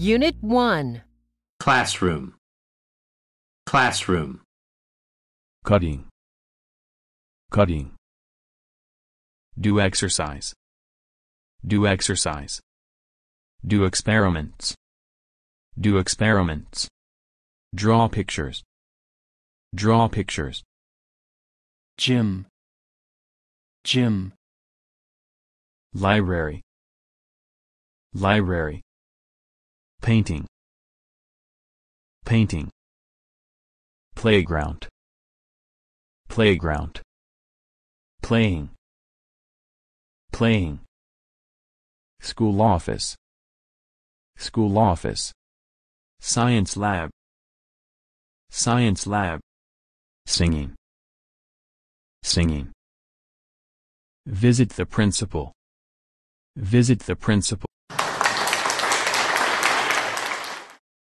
Unit 1. Classroom. Classroom. Cutting. Cutting. Do exercise. Do exercise. Do experiments. Do experiments. Draw pictures. Draw pictures. Gym. Gym. Library. Library. Painting. Painting. Playground. Playground. Playing. Playing. School office. School office. Science lab. Science lab. Singing. Singing. Visit the principal. Visit the principal.